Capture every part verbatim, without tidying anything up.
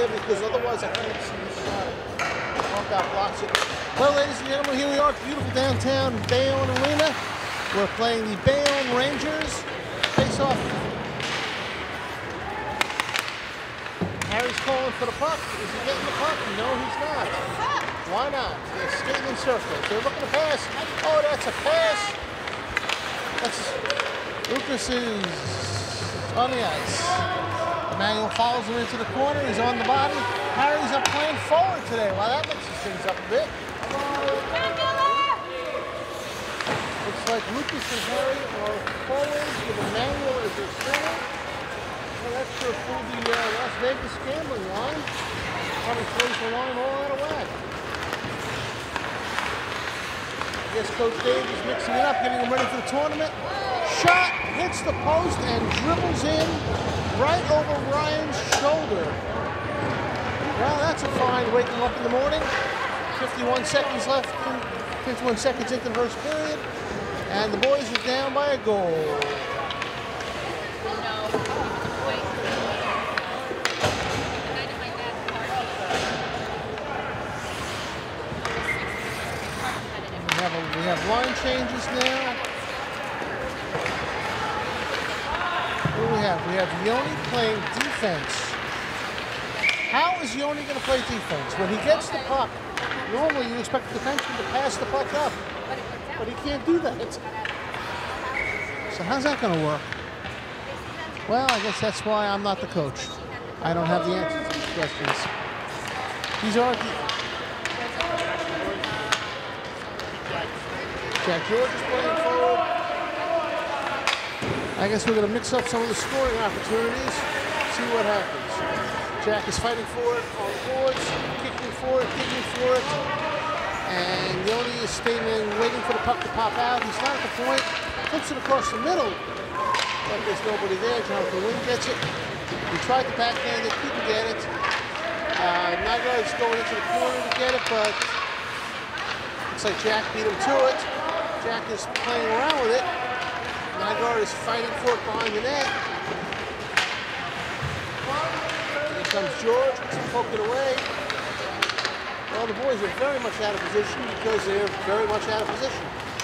there because otherwise I can't see the shot. Pump out blocks it. Well, ladies and gentlemen, here we are at beautiful downtown Bayonne Arena. We're playing the Bayonne Rangers. Face off. Harry's calling for the puck. Is he getting the puck? No, he's not. Why not? They're skating in circles. They're looking to pass. Oh, that's a pass. That's Lucas is on the ice. Emmanuel follows him into the corner. He's on the body. Harry's up playing forward today. Well, that mixes things up a bit. Looks like Lucas and Harry are forwards with Emmanuel as their center. Well, that sure fooled the uh, Las Vegas gambling line. Probably throws the line all out of whack. I guess Coach Dave is mixing it up, getting him ready for the tournament. Shot, hits the post, and dribbles in right over Ryan's shoulder. Well, that's a fine waking up in the morning. fifty-one seconds left, fifty-one seconds into the first period, and the boys are down by a goal. We have, a, we have line changes now. What do we have? We have Yoni playing defense. How is Yoni going to play defense? When he gets the puck, normally you expect the defenseman to pass the puck up, but he can't do that. So how's that going to work? Well, I guess that's why I'm not the coach. I don't have the answers to these questions. These are Jack George is playing forward. I guess we're going to mix up some of the scoring opportunities, see what happens. Jack is fighting for it on the boards, kicking for it, kicking for it. And Yoni is staying in, waiting for the puck to pop out. He's not at the point, flips it across the middle. But there's nobody there. Jonathan Wynn gets it. He tried to backhand it, couldn't get it. Uh, Nygaard is going into the corner to get it, but looks like Jack beat him to it. Jack is playing around with it. Nygaard is fighting for it behind the net. Here comes George, poking away. Well, the boys are very much out of position because they're very much out of position.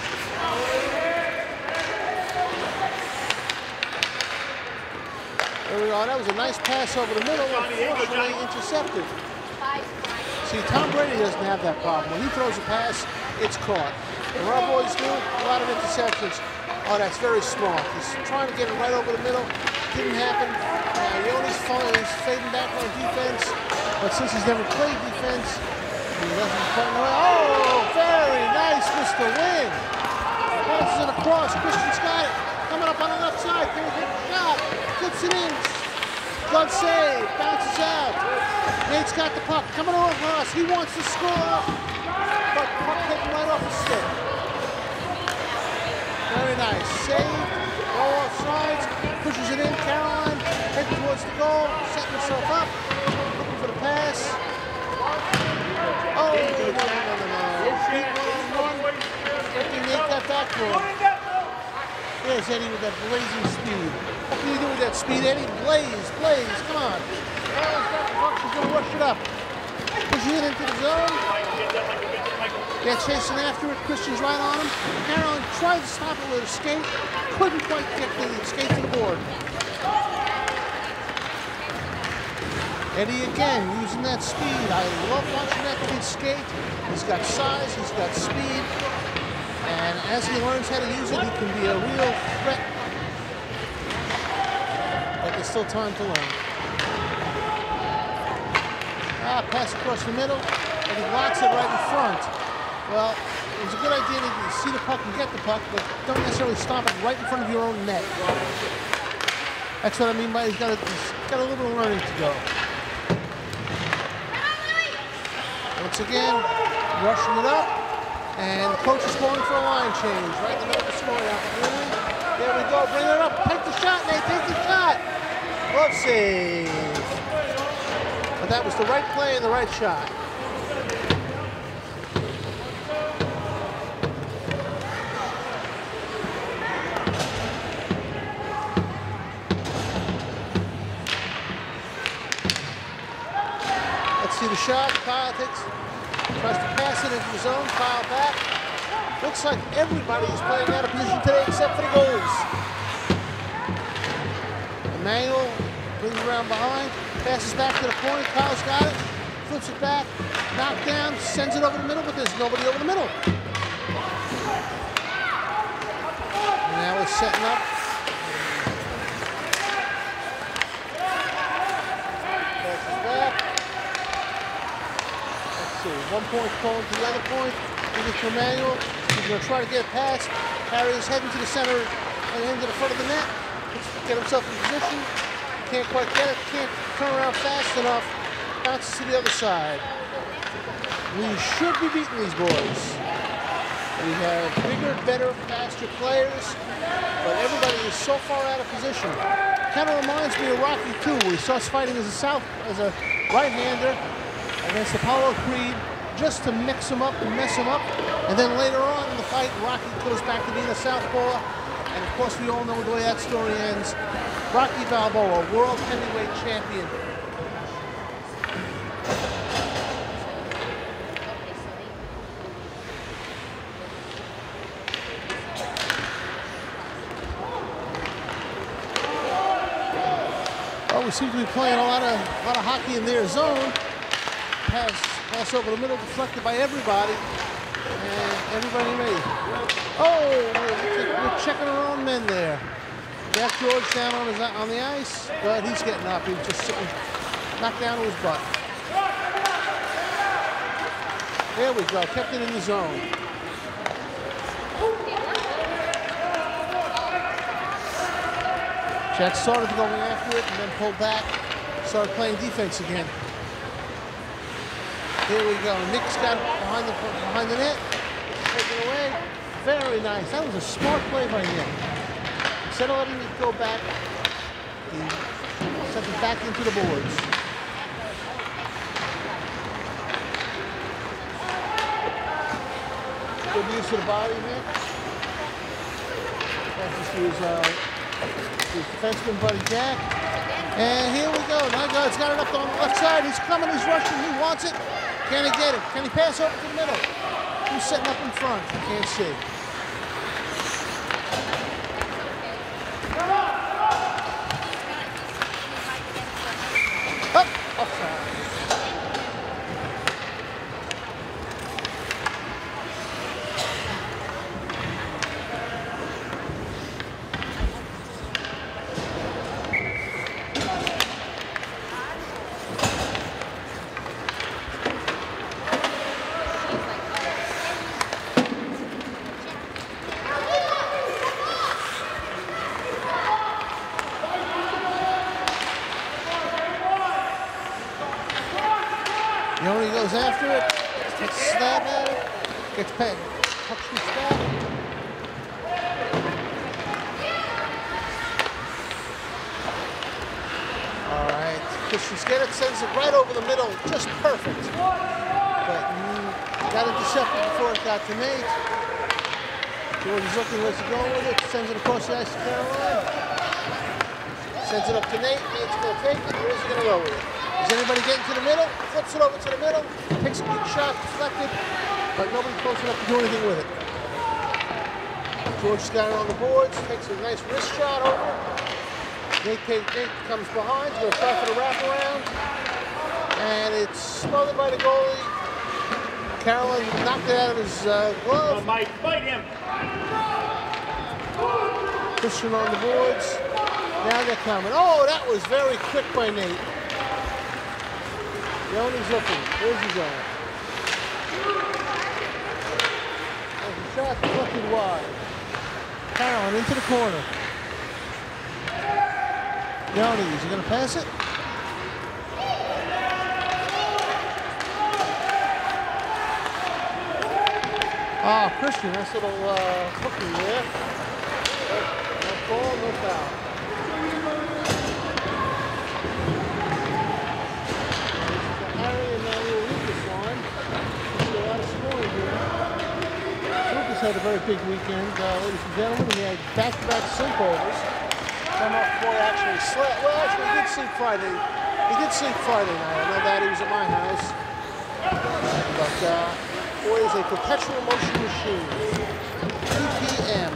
There we go. That was a nice pass over the middle, unfortunately intercepted. See, Tom Brady doesn't have that problem. When he throws a pass, it's caught. And our boys do a lot of interceptions. Oh, that's very smart. He's trying to get it right over the middle. Didn't happen. Now, Yoni's falling, he's fading back on defense. But since he's never played defense, he doesn't quite know. Oh, very nice, Mister Wynn. Passes it across. Christian's got it. Coming up on the left side. Can he hit the shot? Gets it in. Glove save. Bounces out. Nate's got the puck. Coming over across. He wants to score. But puck hitting right off the stick. Very nice. Save. Goal off sides. Pushes it in. Caroline heading towards the goal. Setting herself up. Looking for the pass. Oh, no, no, no, no, no. I think Nate got back for him. There's Eddie with that blazing speed. What can you do with that speed, Eddie? Blaze, blaze, come on. Caroline's got the puck. She's going to rush it up. Pushes it into the zone. They're chasing after it. Christian's right on him. Caroline tried to stop it with a skate. Couldn't quite get the skate to the board. Eddie again using that speed. I love watching that kid skate. He's got size, he's got speed. And as he learns how to use it, he can be a real threat. But there's still time to learn. Ah, pass across the middle, and he blocks it right in front. Well, it was a good idea to see the puck and get the puck, but don't necessarily stop it right in front of your own net. That's what I mean by he's got a, he's got a little bit of learning to go. Once again, rushing it up, and the coach is going for a line change right in the middle of the scoring opportunity. There we go, bring it up, take the shot, Nate, take the shot. Glove save. But that was the right play and the right shot. Let's see the shot. Kyle takes, tries to pass it into the zone. Kyle back. Looks like everybody is playing out of position today except for the goals. Emmanuel brings around behind, passes back to the point. Kyle's got it, flips it back, knocked down, sends it over the middle, but there's nobody over the middle. And now it's setting up. Passes back. Let's see, one point going to the other point. Give it to Emmanuel. He's going to try to get it past. Harry is heading to the center and into the front of the net. Get himself in position. Can't quite get it. Can't turn around fast enough. Bounces to the other side. We should be beating these boys. We have bigger, better, faster players, but everybody is so far out of position. Kind of reminds me of Rocky two, where he starts fighting as a south, as a right-hander against Apollo Creed, just to mix him up and mess him up. And then later on in the fight, Rocky goes back to being a southpaw. And of course, we all know the way that story ends. Rocky Balboa, world heavyweight champion. Well, we seem to be playing a lot of, a lot of hockey in their zone. Pass, pass over the middle, deflected by everybody. And everybody ready. Oh, we're, we're checking our own men there. Jack George down on, his, on the ice, but he's getting up. He was just sitting, knocked down to his butt. There we go, kept it in the zone. Jack started going after it and then pulled back, started playing defense again. Here we go. Nick's got it behind the, behind the net. Taken away. Very nice. That was a smart play by Nick. Instead of letting it go back, he sent it back into the boards. Good use of the body, Nick. Passes to his, uh, his defenseman buddy Jack. And here we go. My God's got it up on the left side. He's coming. He's rushing. He wants it. Can he get it? Can he pass over to the middle? Who's setting up in front? I can't see. Up, offside. Yoni goes after it, takes a stab at it, gets pegged, puck shoots back. All right, Christian Skinner sends it right over the middle, just perfect. But he got intercepted before it got to Nate. George is looking where's he going with it, sends it across the ice to Caroline. Sends it up to Nate, Nate's gonna take it, where's he gonna go with it? Is anybody getting to the middle? Flips it over to the middle. Takes a big shot, deflected, but nobody close enough to do anything with it. George's got it on the boards. Takes a nice wrist shot over. Nate, Nate, Nate comes behind. He's going to try for the wraparound. And it's smothered by the goalie. Carolyn knocked it out of his uh, glove. Oh, Mike, fight him. Christian on the boards. Now they're coming. Oh, that was very quick by Nate. Yoni's looking. Where's he going? There's a shot deflected wide. Carolyn into the corner. Yoni, is he going to pass it? Ah, oh, Christian, nice little uh, hooking there. No ball, no foul. Had a very big weekend, uh, ladies and gentlemen. He had back-to-back sleepovers. Come up before he actually slept. Well, actually, he did sleep Friday. He did sleep Friday night. I know that he was games at my house. But uh, boy is a perpetual motion machine. two P M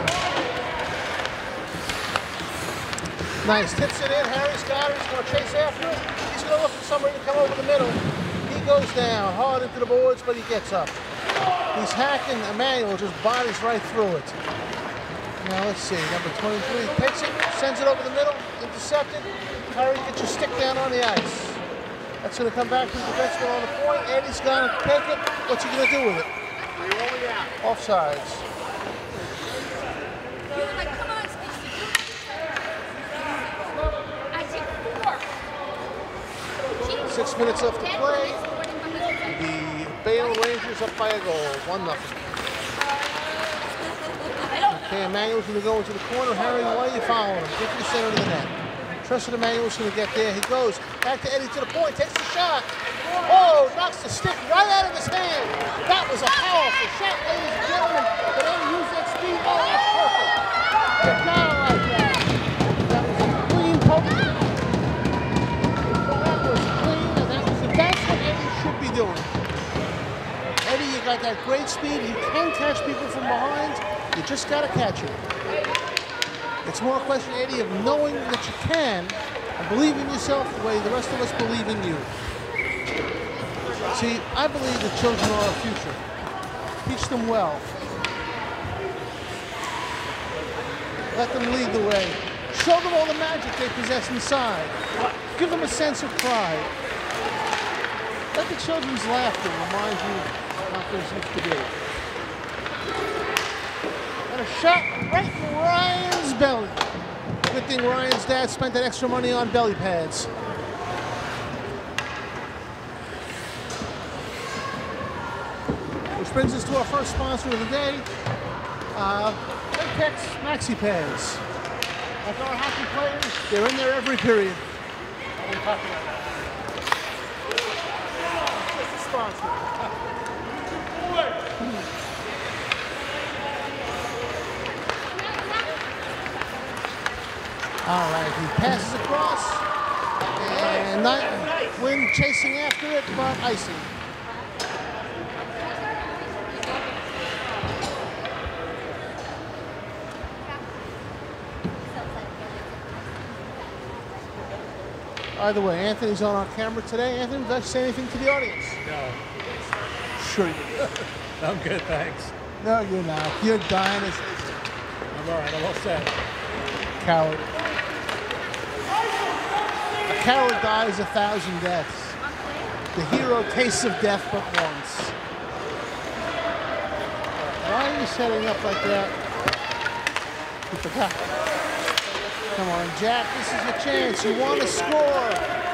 Nice. Tips it in. Harry's got it. He's going to chase after it. He's going to look for somebody to come over the middle. He goes down hard into the boards, but he gets up. He's hacking. Emmanuel just bodies right through it. Now let's see. Number twenty-three takes it, sends it over the middle, intercepted. Harry, get your stick down on the ice. That's going to come back to the defenseman on the point. Eddie's going to take it. What's he going to do with it? Offsides. Six minutes left to play. The Bayonne Rangers up by a goal, one nothing. Okay, Emmanuel's going to go into the corner. Harry, why are you following him? Get to the center of the net. Trusted Emmanuel's going to get there. He goes back to Eddie to the point, takes the shot. Oh, knocks the stick right out of his hand. That was a powerful shot, ladies and gentlemen. But Eddie used that speed. Oh, that's perfect. You gotta like that. That was a clean poke. That was clean, and that was the best what Eddie should be doing. Eddie, you got that great speed. You can catch people from behind. You just got to catch it. It's more a question, Eddie, of knowing that you can and believe in yourself the way the rest of us believe in you. See, I believe that children are our future. Teach them well. Let them lead the way. Show them all the magic they possess inside. Give them a sense of pride. Let the children's laughter remind you how things used to be. And a shot right in Ryan's belly. Good thing Ryan's dad spent that extra money on belly pads. Which brings us to our first sponsor of the day, uh, Tex Maxi Pads. Like our hockey players, they're in there every period. I'm talking about that. Just a sponsor. All right, he passes across, and Wynn chasing after it, but icing. Either way, Anthony's on our camera today. Anthony, would you like to say anything to the audience? No. Sure you do. I'm good, thanks. No, you're not. You're dying. I'm all right, I'm all set. Coward. A coward dies a thousand deaths. The hero tastes of death but once. Why are you setting up like that? You forgot. Come on, Jack, this is your chance. You want to score.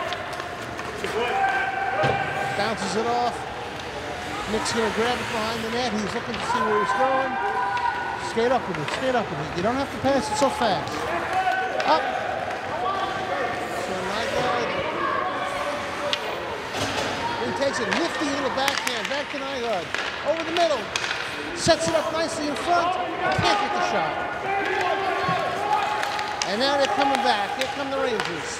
Bounces it off. Nick's going to grab it behind the net. He's looking to see where he's going. Skate up with it. Skate up with it. You don't have to pass it so fast. Up. So Nygaard. He takes it nifty little backhand. Back to Nygaard. Over the middle. Sets it up nicely in front. Can't get the shot. And now they're coming back. Here come the Rangers.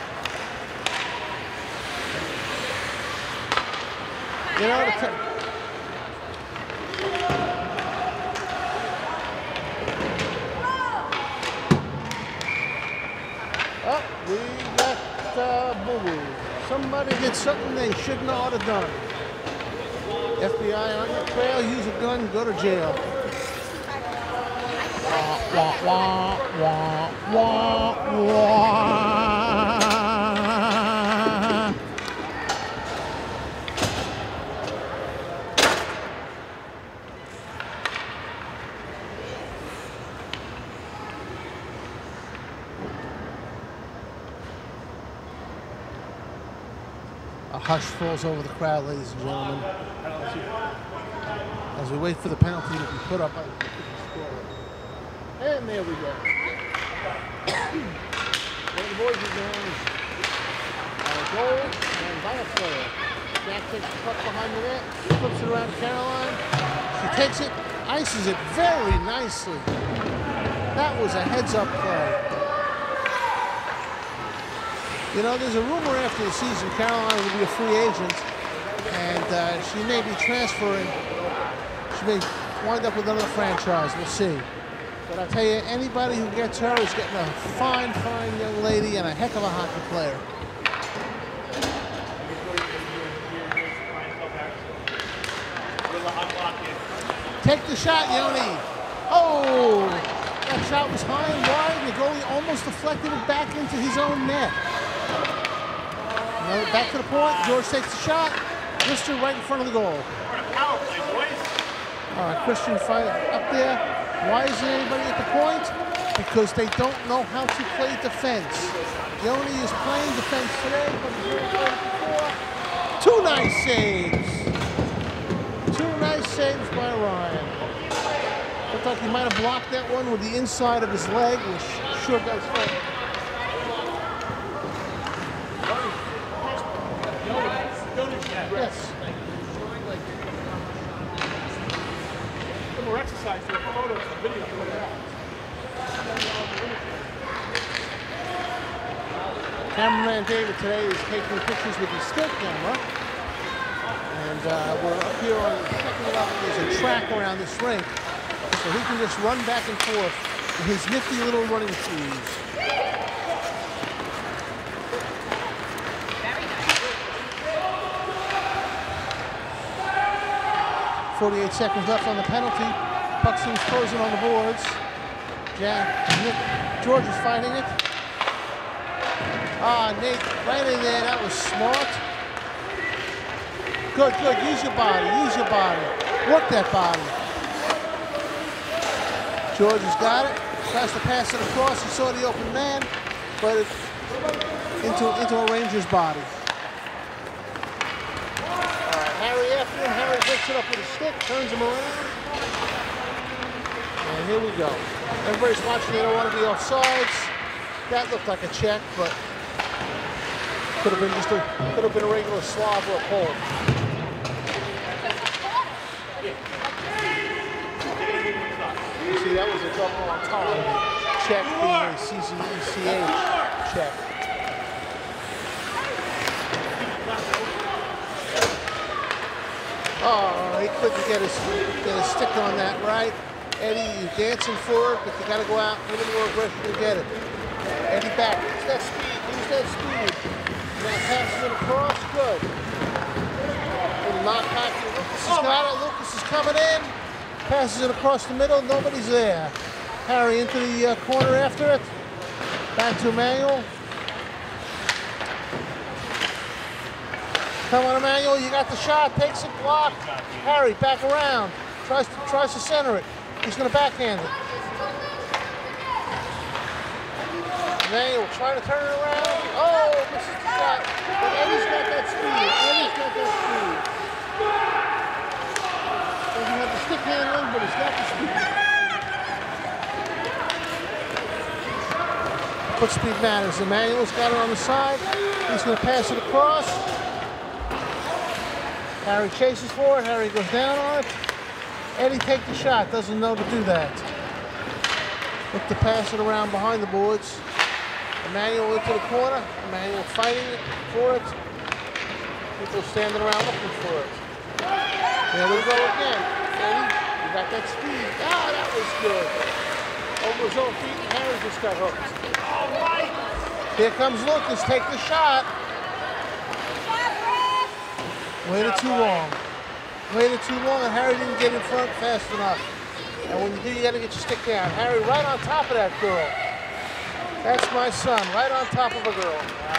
You know, the oh, we got uh, boo-boo. Somebody did something they shouldn't ought to done. F B I on your trail, use a gun, go to jail. Wah, wah, wah, wah, wah. A hush falls over the crowd, ladies and gentlemen, as we wait for the penalty to be put up by the scorer. And there we go. One of the boys is down. A goal and by a player. Jack takes the puck behind the net, flips it around to Caroline. She takes it, ices it very nicely. That was a heads-up play. You know, there's a rumor after the season Caroline will be a free agent, and uh, she may be transferring. She may wind up with another franchise. We'll see. But I tell you, anybody who gets her is getting a fine, fine young lady and a heck of a hockey player. Take the shot, Yoni. Oh, that shot was high and wide. The goalie almost deflected it back into his own net. Another back to the point. George takes the shot. Lister right in front of the goal. All right, Christian fight up there. Why isn't anybody at the point? Because they don't know how to play defense. Yoni is playing defense today, but he's never played it before. Two nice saves. Two nice saves by Ryan. Looked like he might have blocked that one with the inside of his leg, which sure does hurt. Yes. More exercise there, photos and video. Cameraman David today is taking pictures with his still camera. And uh, we're up here on the second level. There's a track around this rink. So he can just run back and forth in his nifty little running shoes. forty-eight seconds left on the penalty. Puck seems frozen on the boards. Jack, Nick, George is fighting it. Ah, Nate, right in there. That was smart. Good, good. Use your body. Use your body. Work that body. George has got it. Tries to pass it across. He saw the open man, but it into into a Ranger's body. All right, Harry after him. Harry picks it up with a stick, turns him around, and here we go. Everybody's watching. They don't want to be offsides. That looked like a check, but could have been just a could have been a regular slob or a pull. You see, that was a double on top of the check being a C Z E C H check. Oh, he couldn't get his get his stick on that right. Eddie, you're dancing for it, but you got to go out a little more aggressive to get it. Eddie back. Use that speed. Use that speed. Now passing it across. Good. Little knock back. Lucas has got it. Lucas is coming in. Passes it across the middle. Nobody's there. Harry into the uh, corner after it. Back to Emmanuel. Come on, Emmanuel. You got the shot. Takes it. Block. Harry back around. Tries to, tries to center it. He's going to backhand it. Emmanuel trying to turn it around. Oh, misses the shot. But Eddie's got that speed. Eddie's got that speed. Doesn't have the stick handling, but he's got the speed. What speed matters. Emmanuel's got it on the side. He's going to pass it across. Harry chases for it. Harry goes down on it. Eddie take the shot. Doesn't know to do that. Look to pass it around behind the boards. Emmanuel into the corner. Emmanuel fighting for it. People standing around looking for it. There we go again. Eddie, you got that speed. Ah, that was good. Over his own feet, and Harry just got hooked. All right. Here comes Lucas. Take the shot. Waited too long. Waited too long, and Harry didn't get in front fast enough. And when you do, you got to get your stick down. Harry right on top of that girl. That's my son, right on top of a girl.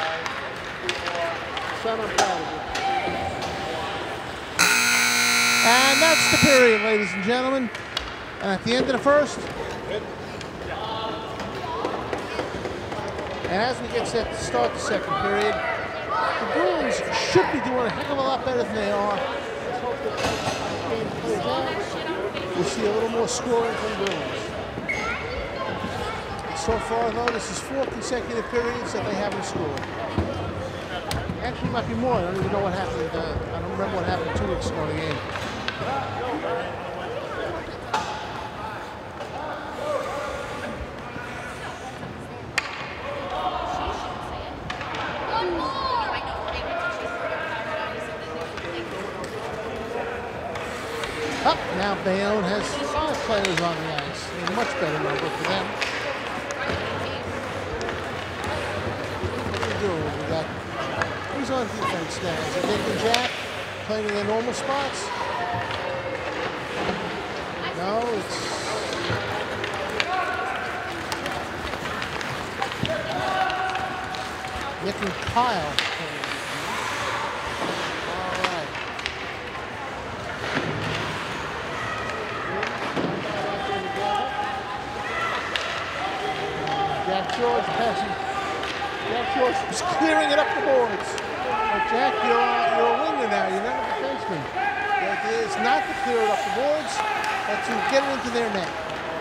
Son, I'm proud of you. And that's the period, ladies and gentlemen. And at the end of the first, and as we get set to start the second period, the Bruins should be doing a heck of a lot better than they are. Let's hope that this game plays out. We'll see a little more scoring from the Bruins. So far, though, this is four consecutive periods that they haven't scored. Actually, it might be more. I don't even know what happened. Uh, I don't remember what happened two weeks ago in the game. Up now, Bayonne has five players on the ice. A much better number for them. What are we doing? We got who's on defense now? Is it Nick and Jack playing in their normal spots? No, it's Nick and Kyle. Jack George passing. Jack George was clearing it up the boards. But Jack, you're, uh, you're a winger now. You're not a defenseman. It's not to clear it up the boards, but to get it into their net.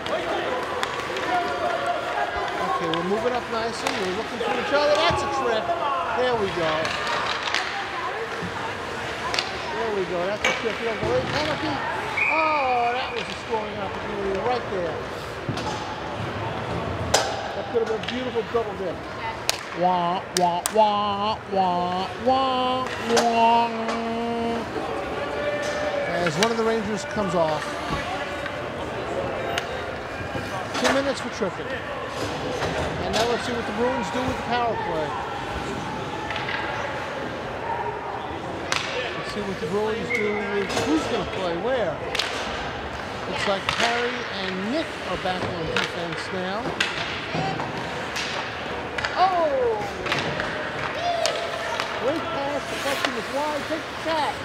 Okay, we're moving up nicely. We're looking for each other. That's a trip. There we go. There we go. That's a trip. You have the late penalty. Oh, that was a scoring opportunity right there. Could have been a beautiful double dip. Wah, wah, wah, wah, wah, wah. As one of the Rangers comes off. Two minutes for tripping. And now let's see what the Bruins do with the power play. Let's see what the Bruins do with who's going to play where. Looks like Harry and Nick are back on defense now. Oh! Great pass, the question is wide, take the shot.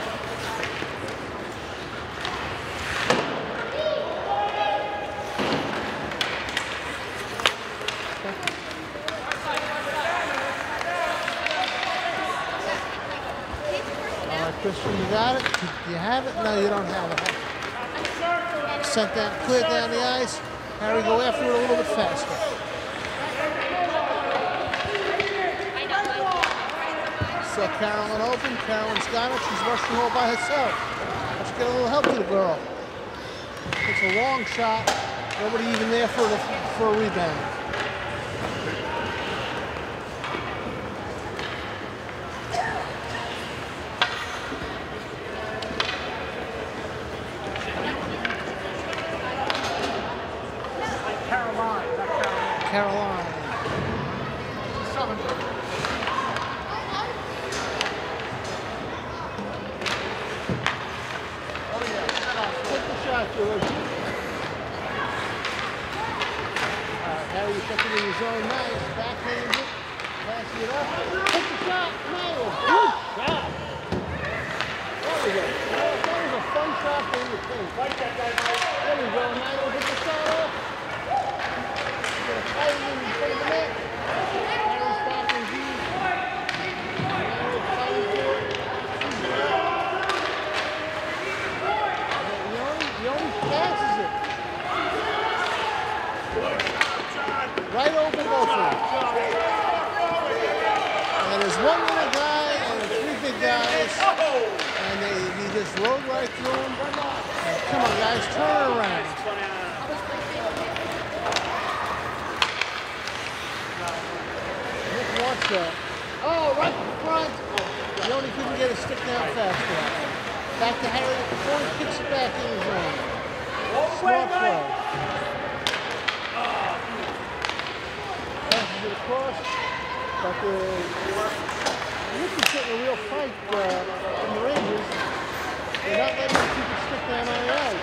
All right, Christian, you got it? Do you have it? No, you don't have it. Sent that clear down the ice. Harry, go after it a little bit faster. Saw Carolyn open. Carolyn's got it. She's rushing all by herself. Let's get a little help to the girl. It's a long shot. Nobody even there for, the, for a rebound. Caroline, not Caroline. Caroline. Southern. George. All right, Harry, you took it in his own nice, backhands it, passing it up. Take the shot, Niles. Good shot. There we go. That was a fun shot for you to take. Like that guy, Mike. There we go, Niles. Hit the shot off. He's going to fight it in front of the net. Harry's back in deep. Niles fighting for it. He only passes it. Right over both of them. And there's one little guy and three big guys. And they, he just rode right through them. And come on, guys, turn it around. Nick wants that. Oh, right in front. He only couldn't get his stick down fast enough. Back to Harry at the point, kicks it back in his zone. Smart play. Passes it across, but the Nick is getting a real fight uh, from the Rangers. They're not letting him keep his stick down on the ice.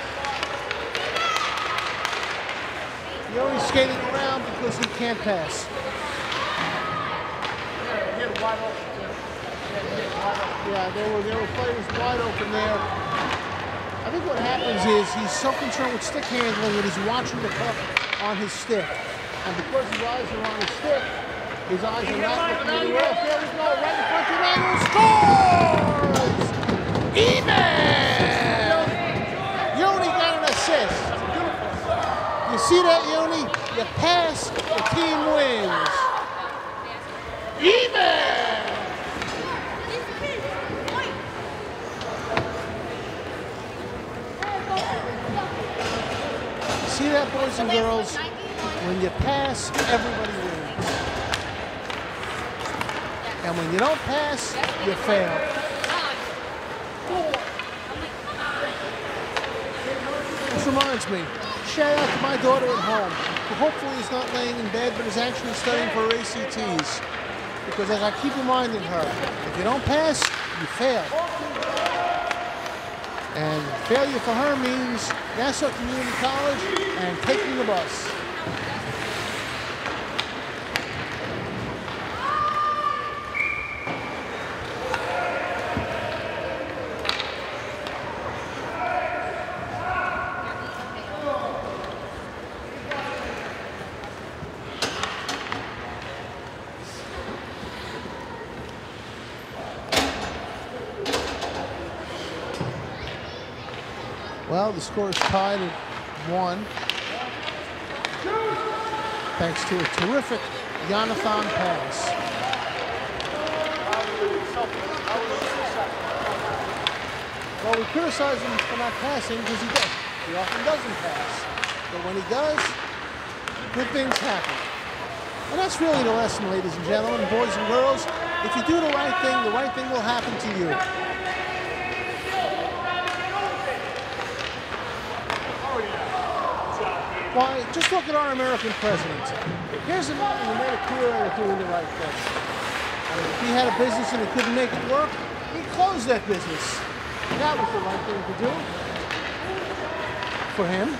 He's only skating around because he can't pass. Yeah, hit wide open. Yeah, there were, there were players wide open there. I think what happens is he's so concerned with stick handling that he's watching the puck on his stick. And because his eyes are on his stick, his eyes are not looking anywhere else. There we go, right in front of Emmanuel scores! Even! Yoni got an assist. You see that, Yoni? You pass, the team wins. Even! See that, boys and girls? When you pass, everybody wins. And when you don't pass, you fail. This reminds me, shout out to my daughter at home, who hopefully is not laying in bed, but is actually studying for her A C Ts. Because as I keep reminding her, if you don't pass, you fail. And failure for her means Nassau Community College and taking the bus. Well, the score is tied at one, thanks to a terrific Jonathan pass. Well, we criticize him for not passing because he does. He often doesn't pass. But when he does, good things happen. And that's really the lesson, ladies and gentlemen, boys and girls. If you do the right thing, the right thing will happen to you. Why, just look at our American president. Here's a man who made a career out of doing the right thing. I mean, if he had a business and he couldn't make it work, he'd close that business. That was the right thing to do for him.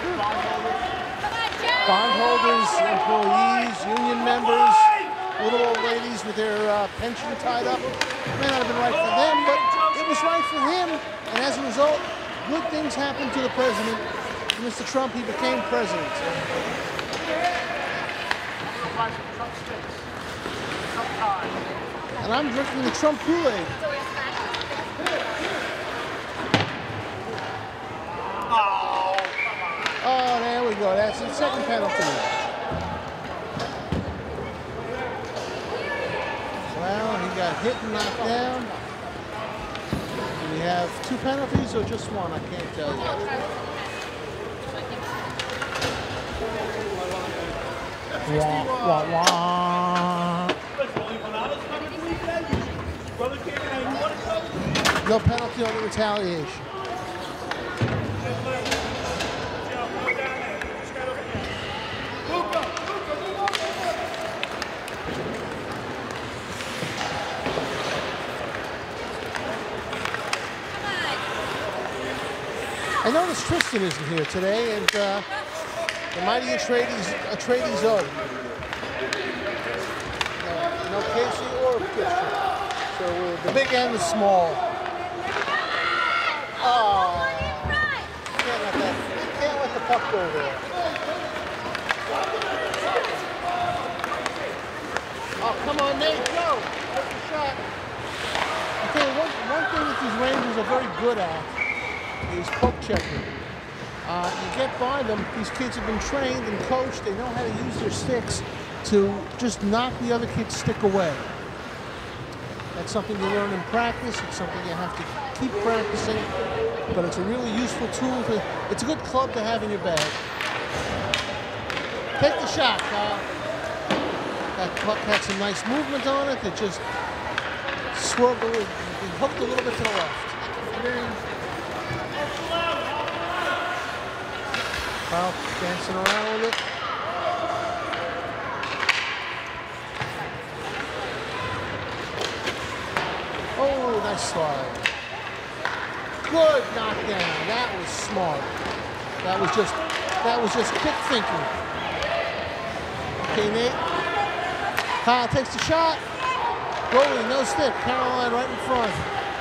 Bondholders, employees, union members, little old ladies with their uh, pension tied up. It may not have been right for them, but it was right for him. And as a result, good things happened to the president. Mister Trump, he became president. And I'm drinking the Trump Kool-Aid. Oh, there we go. That's the second penalty. Well, he got hit and knocked down. Do we have two penalties or just one? I can't tell you. Wah, wah, wah. No penalty on the retaliation. I noticed Tristan isn't here today, and uh, there might be a tradies, a tradies zone. No, no Casey or Christian. So uh, the big and the small. Oh, can't let that, can't let the puck go there. Oh, come on, Nate, go! Take the shot. I tell you, one, one thing that these Rangers are very good at is poke checking. Uh, you get by them, these kids have been trained and coached, they know how to use their sticks to just knock the other kid's stick away. That's something you learn in practice, it's something you have to keep practicing, but it's a really useful tool. To, it's a good club to have in your bag. Take the shot, Kyle. That puck had some nice movement on it that just swerved a little, hooked a little bit to the left. Kyle dancing around with it. Oh, nice slide. Good knockdown. That was smart. That was just that was just quick thinking. Okay, Nate. Kyle takes the shot. Goalie, no stick. Caroline right in front.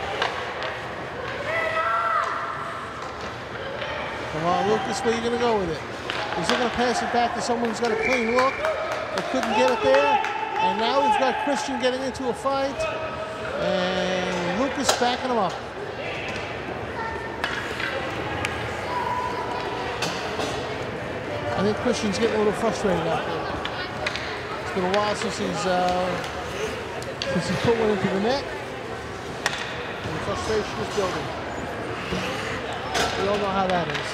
Come on, Lucas, where are you going to go with it? He's going to pass it back to someone who's got a clean look, but couldn't get it there. And now we've got Christian getting into a fight, and Lucas backing him up. I think Christian's getting a little frustrated out there. It's been a while since he's uh, since he put one into the net, and the frustration is building. We all know how that is.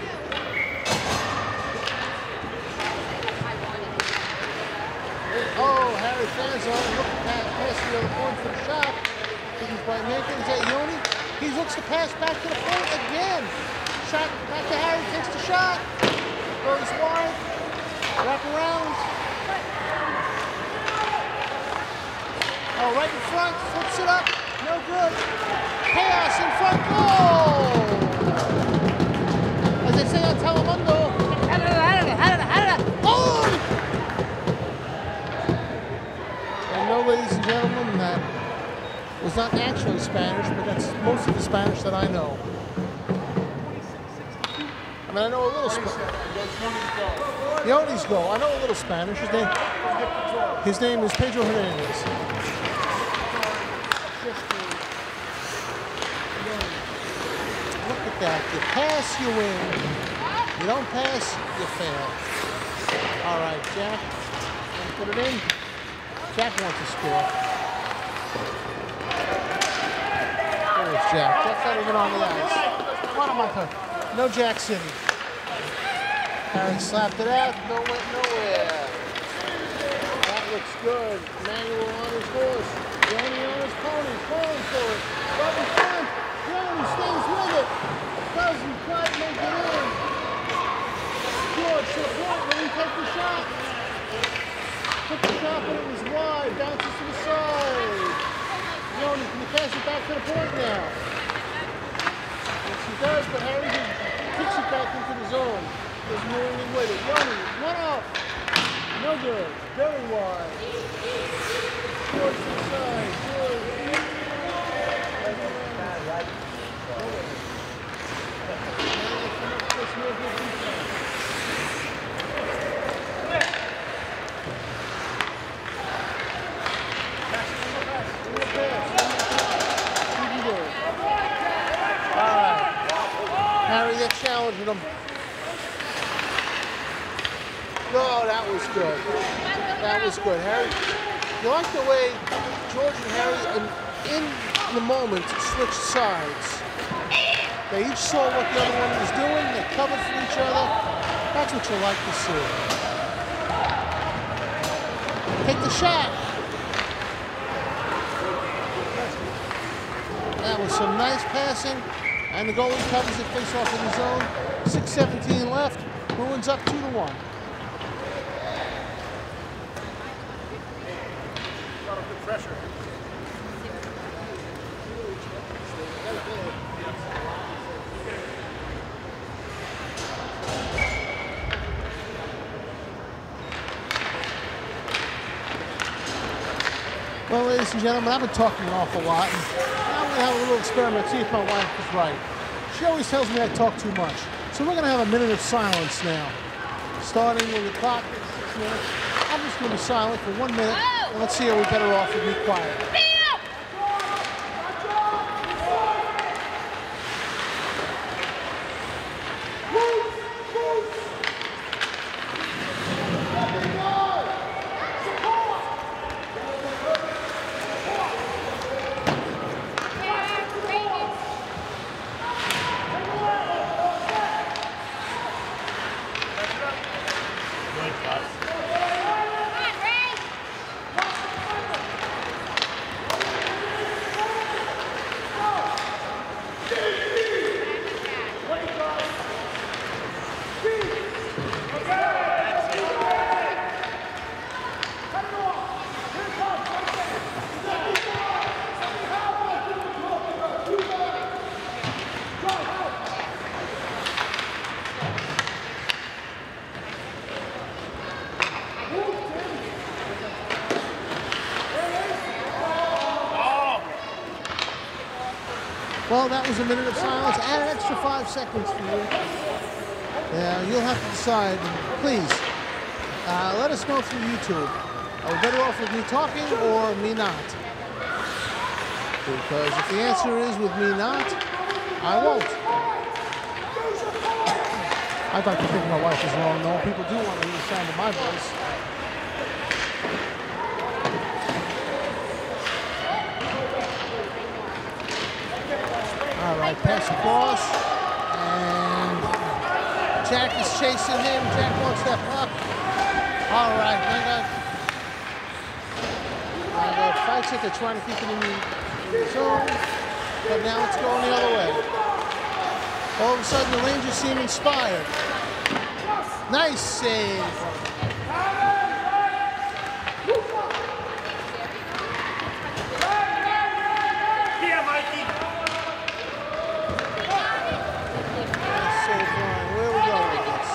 Oh, Harry Fanzon looking past the other point for the shot. Didn't quite make it. Is that Yoni? He looks to pass back to the point again. Shot, back to Harry, takes the shot. Goes wide. Wrap around. Oh, right in front, flips it up. No good. Chaos in front. Goal! As they say on Telemundo. Boom! And no, ladies and gentlemen, that was not actually Spanish, but that's most of the Spanish that I know. I mean, I know a little Spanish. Yoni's goal. I know a little Spanish. His name, his name is Pedro Hernandez. Look at that. You pass, you win. You don't pass, you fail. All right, Jack. Put it in. Jack wants to score. There's Jack. Jack's not even on the ice. What am I talking? No Jack City. Harry slapped it out. No went nowhere. That looks good. Manuel on his horse. Yoni on his pony. Calling for it. Right in front. Yoni stays with it. Doesn't quite make it in. George to the point. Will he take the shot? Took the shot, but it was wide. Bounces to the side. Yoni, can you pass it back to the point now? Yes, he does, but Harry kicks it back into the zone. There's no only way to Yoni, one off. No good. Very wide. Towards the side. Good. Harry, that challenged him. Oh, that was good. That was good. Harry, you like the way George and Harry, in, in the moment, switched sides. They each saw what the other one was doing. They covered for each other. That's what you like to see. Take the shot. That was some nice passing. And the goalie covers it face off in the zone. six seventeen left. Bruins up two to one. Pressure. Well, ladies and gentlemen, I've been talking an awful lot. And now we're going to have a little experiment, see if my wife is right. She always tells me I talk too much. So we're going to have a minute of silence now. Starting when the clock is six minutes. I'm just going to be silent for one minute. And let's see how we're better off with me quiet. Well, that was a minute of silence. Add an extra five seconds for you. Yeah, you'll have to decide. Please, uh, let us know through YouTube. Are we better off with me talking or me not? Because if the answer is with me not, I won't. I'd like to think my wife is wrong, though. People do want to hear the sound of my voice. All right, pass across, and Jack is chasing him. Jack wants that puck. All right, Mega. Mega fights it. They're trying to keep it in the, in the zone, but now it's going the other way. All of a sudden, the Rangers seem inspired. Nice save. Here, Mikey. Nice save, Ryan. Where we go with this?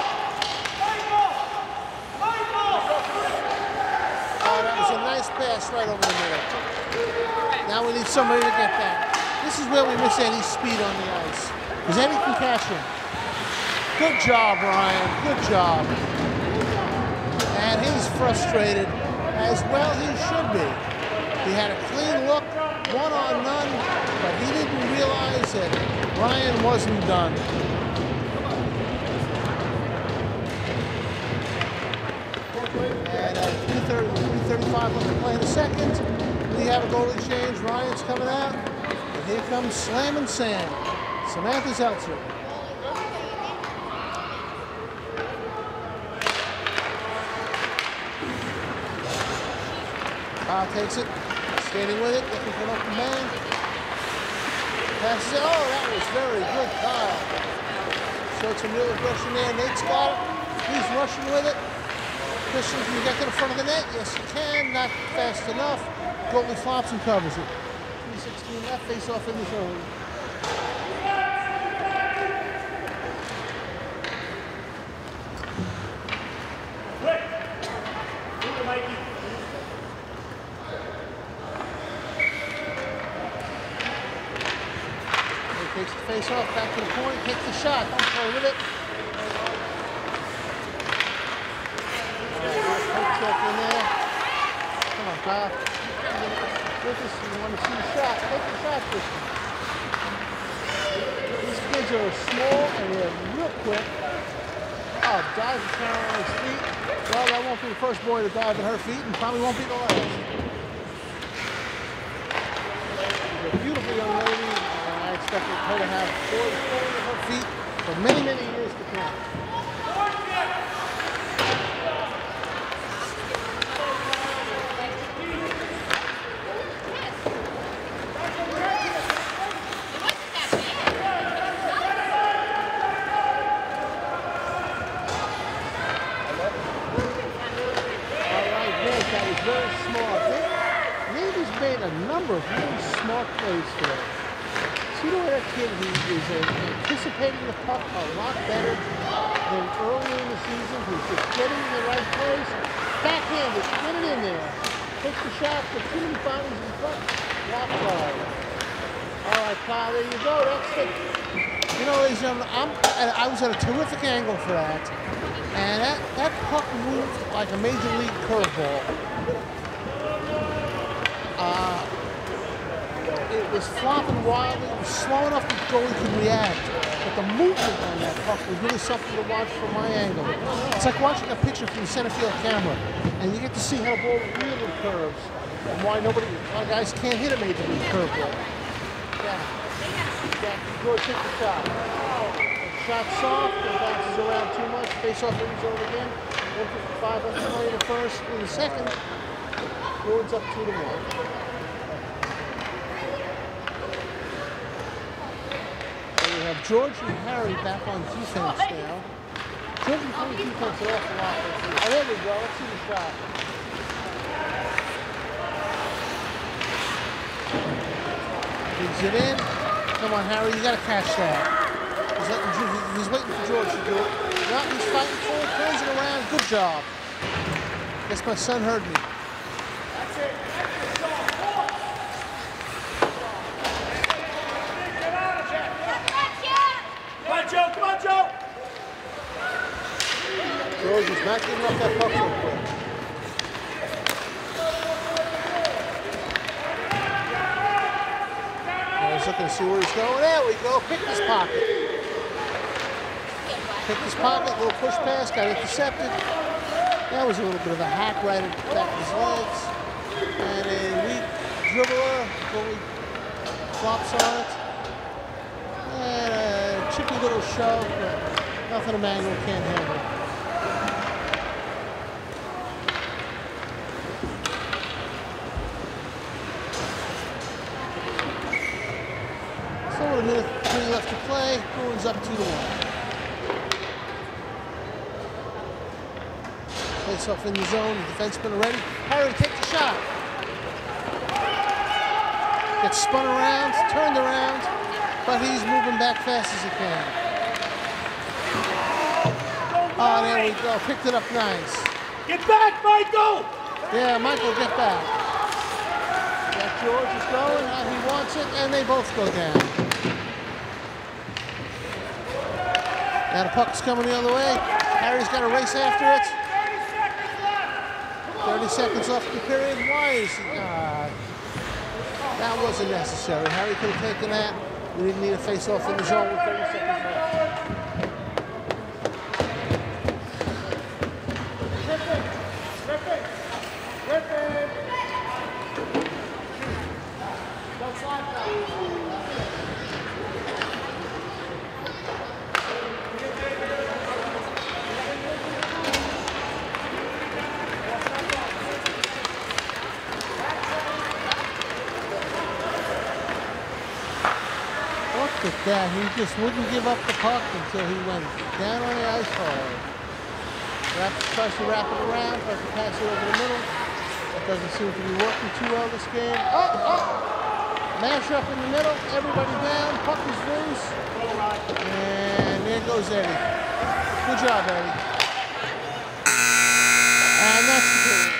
Oh, that was a nice pass right over the middle. Now we need somebody to get that. This is where we miss Eddie's speed on the ice. Because Eddie can catch him. Good job, Ryan. Good job. And he's frustrated, as well he should be. He had a clean look, one on none, but he didn't realize that Ryan wasn't done. And at three thirty-five left to play in the second, we have a goalie change. Ryan's coming out. And here comes Slam and Sam. Samantha Zeltzer. Kyle takes it, skating with it, looking for an open man. Passes it. Oh, that was very good, Kyle. Showed some real aggression there. Nate's got it. He's rushing with it. Christian, can you get to the front of the net? Yes, you can. Not fast enough. Goalie flops and covers it. three sixteen left, face off in the zone. Takes the face off, back to the point, takes the shot, don't play with it. Alright, check in there. Come on, Kyle. Lucas, you want to see the shot. Take the shot, Christian. These kids are small and they're real quick. Oh, dives the camera on his feet. Well, that won't be the first boy to dive at her feet and probably won't be the last. She's a beautiful young lady. I expect her to have four of her feet for many, many years to come. All right, Nick, that was very smart. Navy's made a number of really smart plays today. See the way that kid he is uh, anticipating the puck a lot better than earlier in the season. He's just getting in the right place. Backhanded, get it in there. Takes the shot, the two bodies in front. Block by. All right, Kyle, there you go. That's it. You know, ladies and gentlemen, I'm, I was at a terrific angle for that. And that, that puck moved like a major league curveball. Uh, It was flopping wildly. It was slow enough that the goalie could react. But the movement on that puck was really something to watch from my angle. It's like watching a picture from the center field camera. And you get to see how the ball really curves. And why nobody, a lot of guys can't hit a major league curveball. Yeah. Yeah. George hit the shot. Shot soft, and bounces around too much. Face off in the zone again. one fifty-five left to play in the first. In the second, Bruins up two to one. We have George and Harry back on defense now. George and Harry defense an awful lot. Oh, there we go. Let's see the shot. Digs it in. Come on, Harry. You got to catch that. He's, letting, he's waiting for George to do it. Yeah, he's fighting for it. Turns it around. Good job. Guess my son heard me. That's it. Come on, Joe! Come on, Joe! George is not giving up that puck so quick. I was looking to see where he's going. There we go. Pick this pocket. Pick this pocket. Little push pass. Got intercepted. That was a little bit of a hack right at the back of his legs. And a weak dribbler. Goalie flops on it. And a chippy little shove, but nothing Emmanuel can't handle. So with a minute three left to play, Bruins up two to one. Face off in the zone, the defenseman are ready. Harry takes a shot. Gets spun around, turned around, but he's moving back fast as he can. Oh, there we go. Picked it up nice. Get back, Michael! Yeah, Michael, get back. That George is going, how he wants it, and they both go down. Now the puck's coming the other way. Harry's got to race after it. thirty seconds left in the period. Why is he? Uh, that wasn't necessary. Harry could have taken that. We didn't need a face-off in the zone with thirty seconds left. Look at that, he just wouldn't give up the puck until he went down on the ice hard. Wraps, tries to wrap it around, tries to pass it over the middle. That doesn't seem to be working too well this game. Oh, oh! Mash up in the middle, everybody down, puck is loose. And there goes Eddie. Good job, Eddie. And that's the game.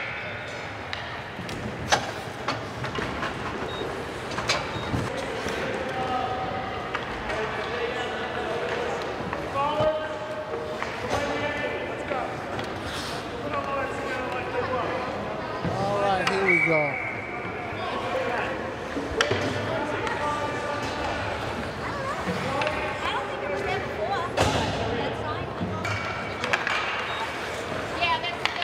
Go. I don't think it was there before. That's fine. Yeah, that's that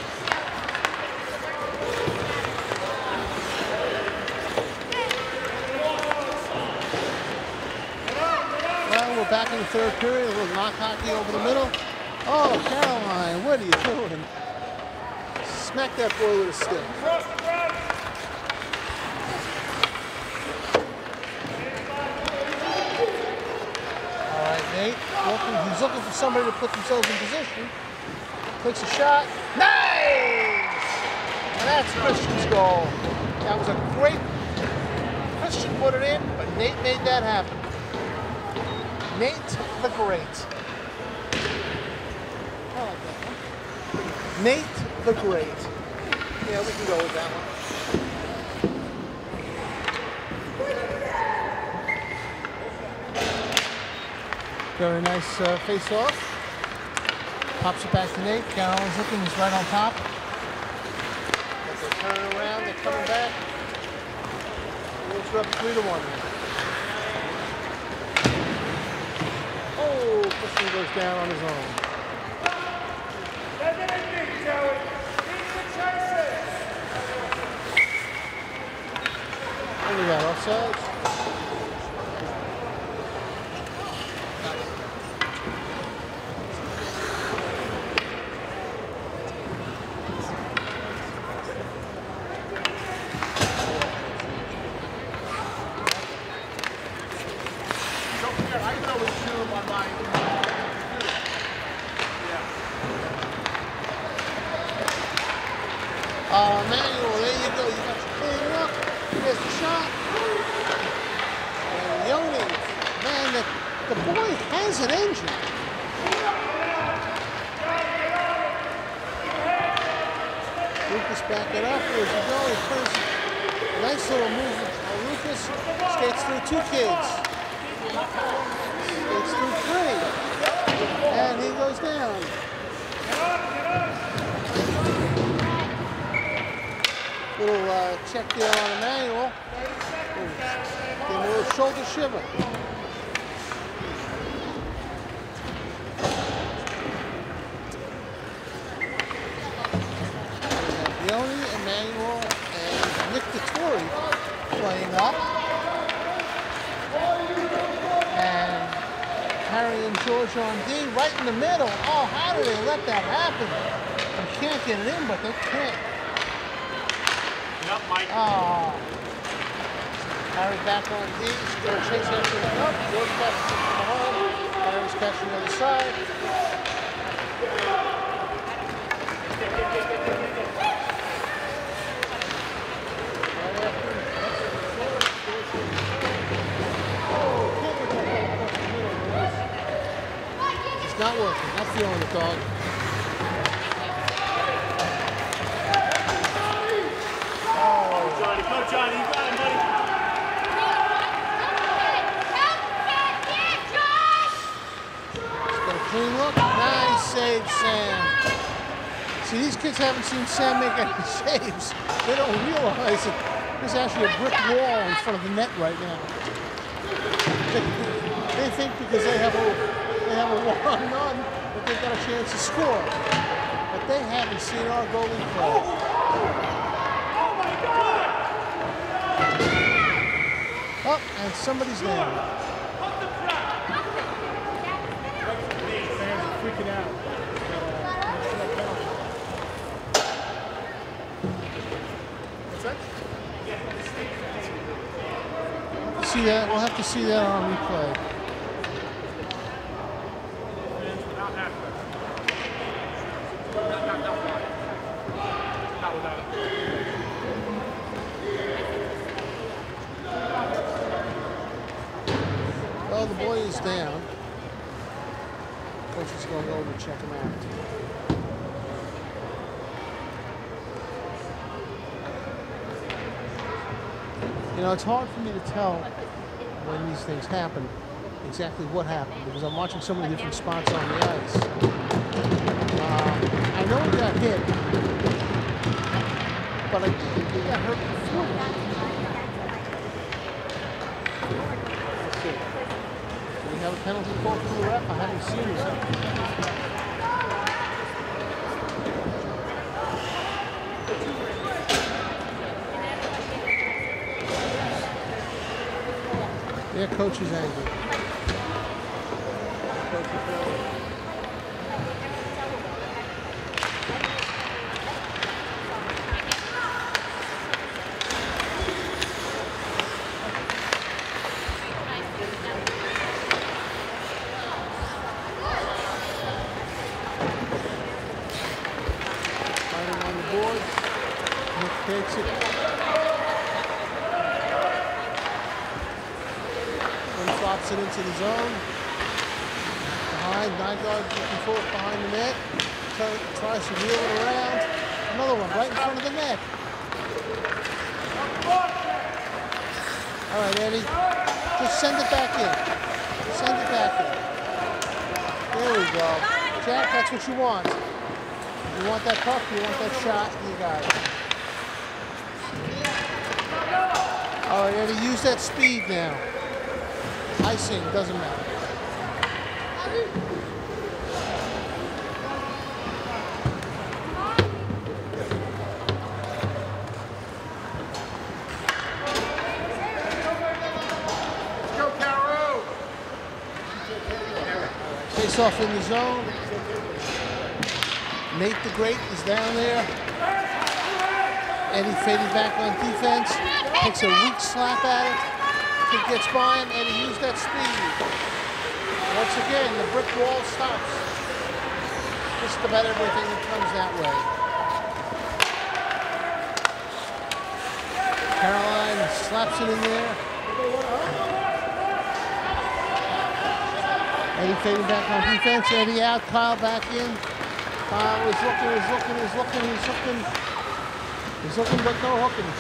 Well, we're back in the third period. A little knock hockey over the middle. Oh, Caroline, what are you doing? Smack that boy with a stick. All right, Nate. Looking, he's looking for somebody to put themselves in position. Takes a shot. Nice! And that's Christian's goal. That was a great. Christian put it in, but Nate made that happen. Nate the Great. I like that one. Nate the Great. Yeah, we can go with that one. Very nice uh, face-off. Pops it back to Nate. Carroll's looking, he's right on top. As they're turning around, they're coming back. Wolves are up three to one. Oh, Christian goes down on his own. What do we got, offsides? Uh, Manuel, there you go. You got your clean up. Here's the shot. And Yoni, man, the, the boy has an engine. Lucas back it up. There's you go. He plays a nice little movement. Uh, Lucas skates through two kids. Skates through three. And he goes down. Little uh, check there on Emmanuel. Give him a little shoulder shiver. Bayonne, Emmanuel, and Nick Dettori playing up. And Harry and George on D, right in the middle. Oh, how do they let that happen? You can't get it in, but they can't. Up, Mike. Oh. Harry back on D. She's going to chase after the cup. Jordan catches it from behind. Harry's catching the other side. It's not working. Not feeling it, dog. Johnny, go Johnny, you got him, buddy. It's got a clean look. Nice save, Sam. See, these kids haven't seen Sam make any saves. They don't realize that there's actually a brick wall in front of the net right now. They, they think because they have a they have a one-on that they've got a chance to score, but they haven't seen our goalie play. Oh, and somebody's down. Fans are freaking out. What's that? See that? We'll have to see that on replay. Well, the boy is down. Coach is going to go over and check him out. You know, it's hard for me to tell when these things happen exactly what happened because I'm watching so many different spots on the ice. Uh, I know he got hit, but I think he got hurt before. Let's see. Do we have a penalty call from the ref? I haven't seen it. Yeah, coach is angry. Coach is angry. Fighting on the board. Nick takes it. Flops it into the zone. Behind, nine guard looking for it behind the net. Turn, tries to wheel it around. Another one right in front of the net. All right, Eddie. Just send it back in. Send it back in. There we go. Jack, that's what you want. You want that puck, you want that shot, you got it. All right, Eddie, use that speed now. Icing, doesn't matter. Let's go, Caro! Face off in the zone. Nate the Great is down there. Eddie fading back on defense. Takes a weak slap at it. He gets by him and he used that speed. Once again, the brick wall stops. Just about everything that comes that way. Caroline slaps it in there. Eddie fading back on defense. Eddie out, Kyle back in. Kyle is looking, he's looking, he's looking, he's looking. He's looking, but no hooking.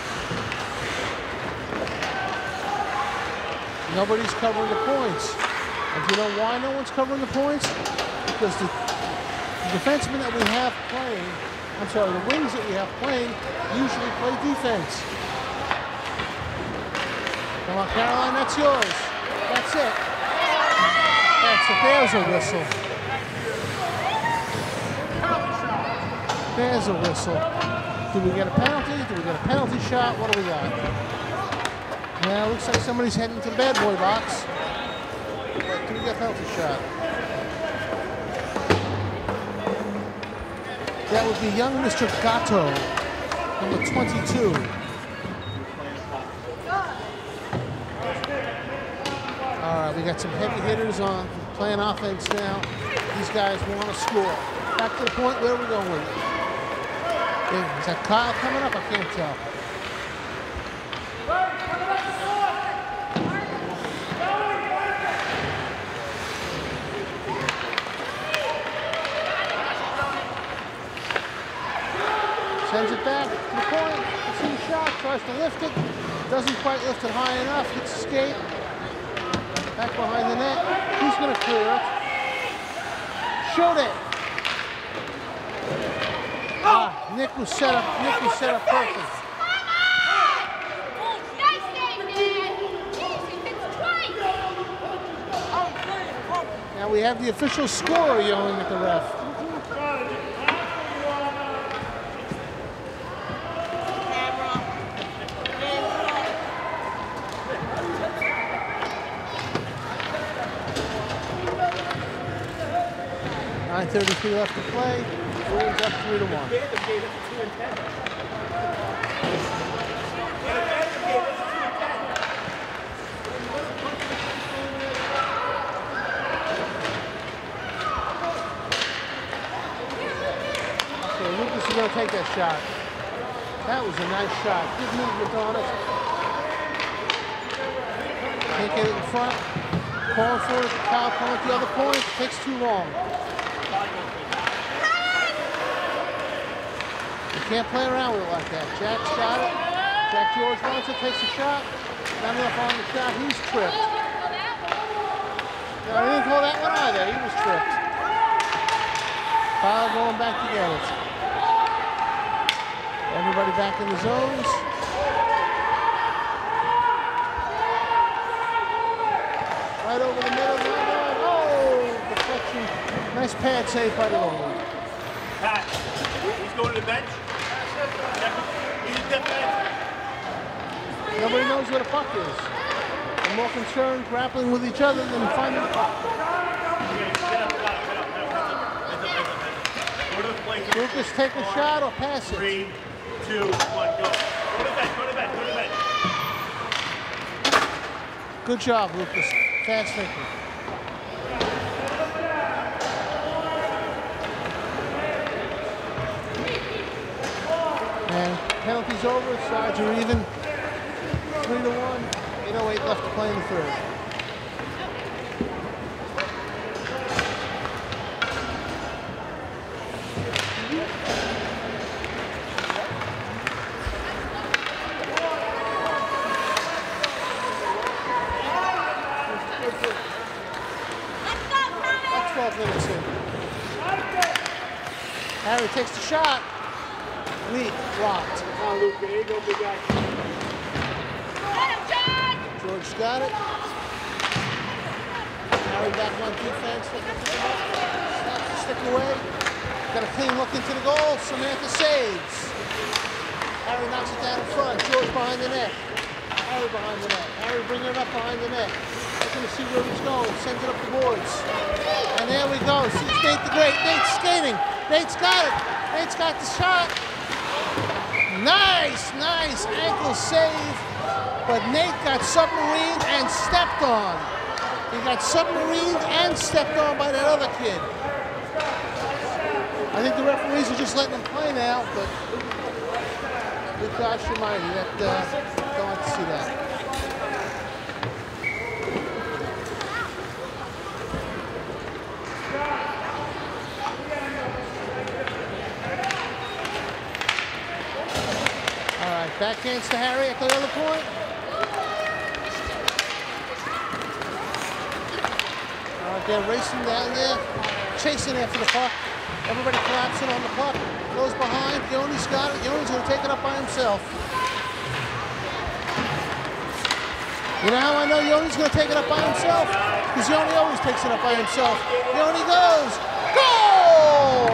Nobody's covering the points. And do you know why no one's covering the points? Because the, the defensemen that we have playing, I'm sorry, the wings that we have playing usually play defense. Come on, Caroline, that's yours. That's it. That's it. There's a whistle. There's a whistle. Do we get a penalty? Do we get a penalty shot? What do we got? Yeah, looks like somebody's heading to the bad boy box. But do we get a penalty shot? That would be young Mister Gatto, number twenty-two. All right, we got some heavy hitters on playing offense now. These guys want to score. Back to the point, where are we going with it? Is that Kyle coming up? I can't tell. Sends it back to the point. It's in the shot. Tries to lift it. Doesn't quite lift it high enough. Hits the skate. Back behind the net. Who's going to clear it? Shoot it. Ah, Nick was set up. Nick was set up perfect. Now we have the official scorer yelling at the ref. nine thirty-three left to play. Bruins up three to one. Okay, Lucas is going to take that shot. That was a nice shot. Good movement on it. Can't get it in front. Calling for it. Kyle calling at the other point. Takes too long. Can't play around with it like that. Jack's got it. Jack George wants it, takes a shot. Not enough on the shot. He's tripped. No, he didn't call that one either. He was tripped. Kyle going back to get it. Everybody back in the zones. Right over the middle. Oh, deflection. Nice pad save by the goalie. Pat, he's going to the bench. Nobody knows where the puck is. They're more concerned grappling with each other than finding the puck. Lucas, take a shot or pass it. Three, two, one, go. Go to bench, go to bench, go to bench. Good job, Lucas. Fast thinking. And penalty's over, sides are even. Three to one. eight oh eight left to play in the third. That's twelve minutes in. Harry takes the shot. Lead, blocked. Come on, Luke, there you go, big guy. George got it. Harry back on defense. Snaps the stick away. Got a clean look into the goal. Samantha saves. Harry knocks it down in front. George behind the net. Harry behind the net. Harry bringing it up behind the net. Looking to see where he's going. Sends it up the boards. And there we go. Sees Nate the Great. Nate's skating. Nate's got it. Nate's got the shot. Nice, nice ankle save. But Nate got submarined and stepped on. He got submarined and stepped on by that other kid. I think the referees are just letting him play now, but good gosh almighty, that, uh, don't like to see that. All right, backhands to Harry at the other point. They're racing down there, chasing after the puck. Everybody collapsing on the puck. Goes behind. Yoni's got it. Yoni's going to take it up by himself. You know how I know Yoni's going to take it up by himself? Because Yoni always takes it up by himself. Yoni goes. Goal!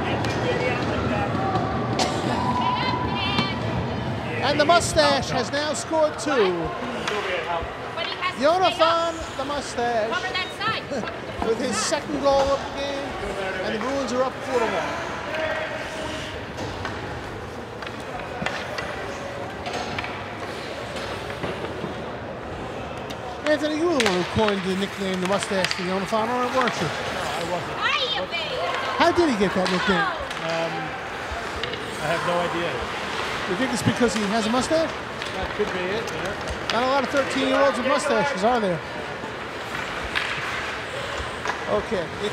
And the mustache has now scored two. Jonathan, the mustache. Cover that side. With his second goal of the game, and the Bruins are up four to one. Anthony, you were the one who coined the nickname the Mustache Fiona, weren't you? No, I wasn't. Hiya, baby. How did he get that nickname? Um, I have no idea. You think it's because he has a mustache? That could be it, yeah. Not a lot of thirteen-year-olds with mustaches, are there? Okay. It,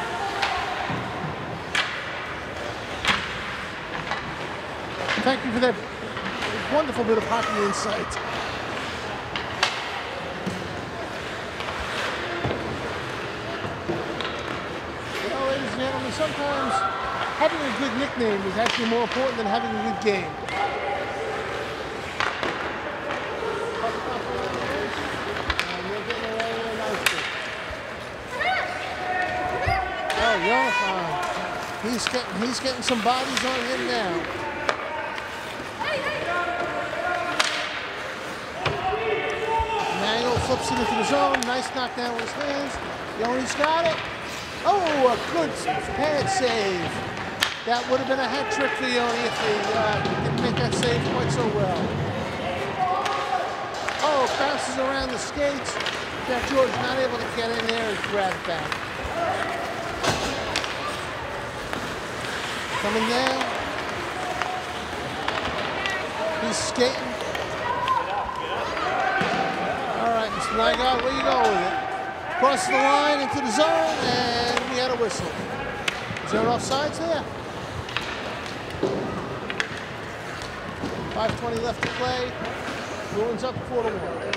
thank you for that wonderful bit of hockey insight. You know, ladies and gentlemen, sometimes having a good nickname is actually more important than having a good game. Oh, yeah, uh, he's getting he's getting some bodies on him now. Manuel flips it into the zone. Nice knockdown with his hands. Yoni's got it. Oh, a good pad save. That would have been a hat trick for Yoni if he uh, didn't make that save quite so well. Oh, bounces around the skates. Jack George not able to get in there and grab it back. Coming down. He's skating. All right, Mister Nygaard, where you going with it? Crosses the line into the zone, and we had a whistle. Is there an offsides there? five twenty left to play. Bruins up four to one.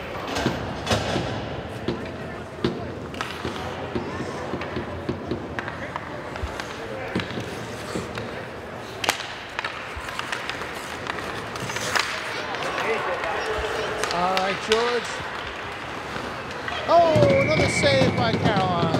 All right, George. Oh, another save by Caroline.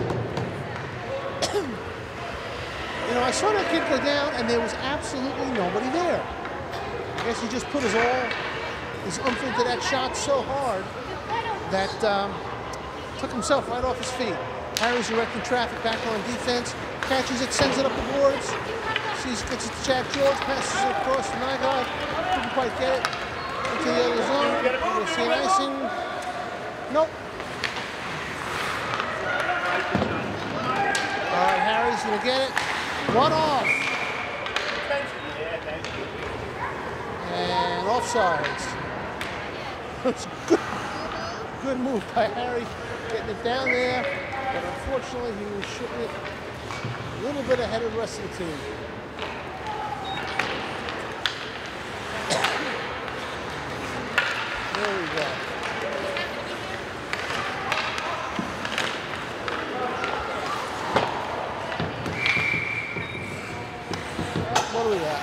You know, I saw that kid go down, and there was absolutely nobody there. I guess he just put his all, his oomph into that shot so hard that um, took himself right off his feet. Harry's directing traffic back on defense, catches it, sends it up the boards, sees, gets it to Jack George, passes it across to Nygaard, couldn't quite get it into the other zone. We'll see an icing. Nope. All right, Harry's gonna get it. One off. And offsides. It's a good, good move by Harry, getting it down there, but unfortunately he was shooting it a little bit ahead of the rest of the team. There we go. What do we got?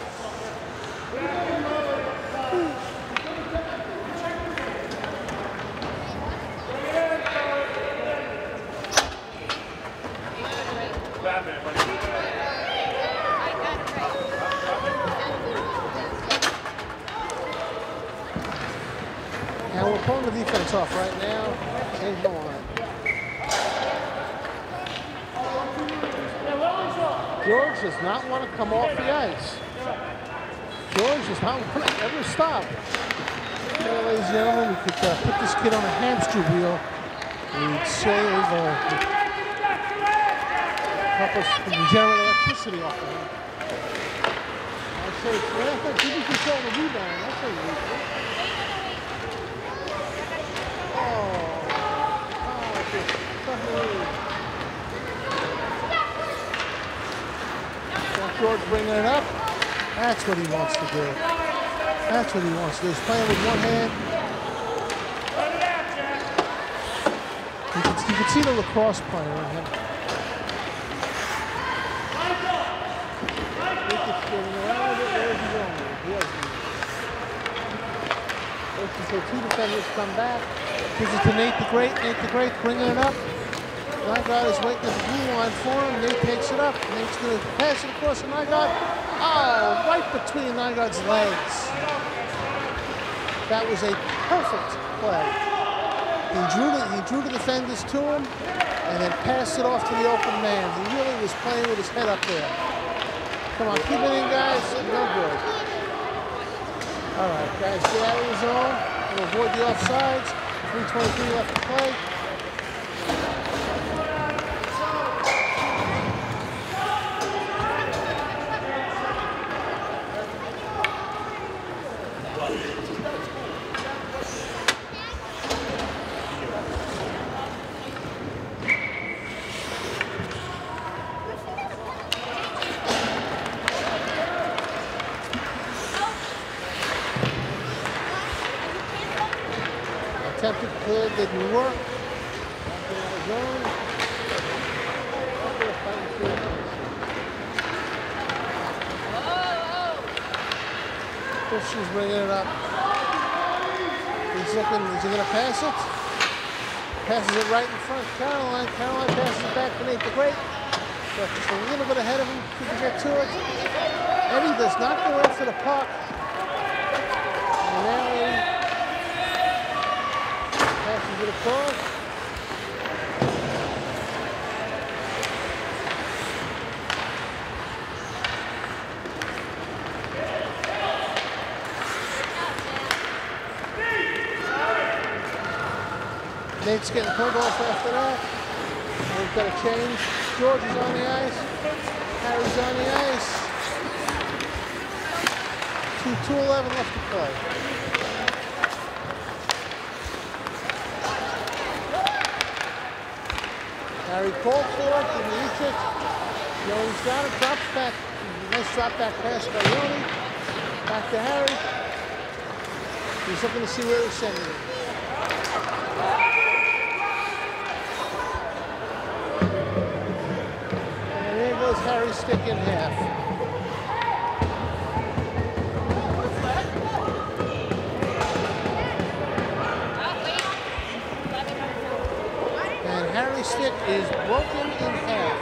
And we're pulling the defense off right now. Change the line. George does not want to come off the ice. George does not want to ever stop. Okay, ladies and gentlemen, we could uh, put this kid on a hamster wheel. We'd save, uh, help us generate electricity off of him. I say, well, if you control the rebound, that's a weak. George bringing it up. That's what he wants to do. That's what he wants to do. He's playing with one hand. You can, you can see the lacrosse player in him. So two defenders come back. Gives it to Nate the Great. Nate the Great bringing it up. Nygaard is waiting at the blue line for him. Nate takes it up. Nate's going to pass it across to Nygaard. Oh, right between Nygaard's legs. That was a perfect play. He drew, the, he drew the defenders to him and then passed it off to the open man. He really was playing with his head up there. Come on, keep it in, guys. No good. All right, guys, get out of the zone and avoid the offsides. three twenty-three left to play. Attempted to clear, didn't work. Christian's bringing it up. He's looking, is he going to pass it? Passes it right in front of Caroline. Caroline passes it back beneath the grate. But just a little bit ahead of him. Could you get to it? Eddie does not go after the puck. And now Eddie passes it across. Nate's getting pulled off after that. We've got to change. George is on the ice. Harry's on the ice. two eleven left to play. Harry called for it, didn't reach it. Yone's got it, drops back. Nice drop back pass by Yone. Back to Harry. He's looking to see where he's sending it. Harry stick in half. And Harry's stick is broken in half.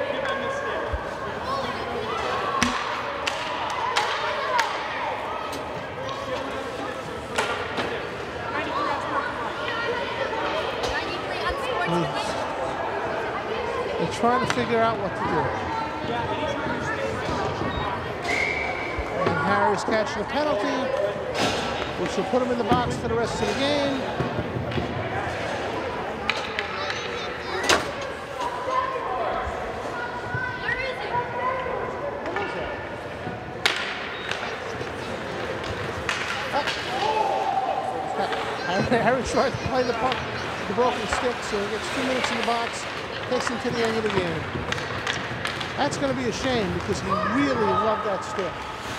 They're trying to figure out what to do. And Harry's catching a penalty, which will put him in the box for the rest of the game. Harry tried to play the puck, the broken stick, so he gets two minutes in the box, takes him to the end of the game. That's going to be a shame because he really loved that stick.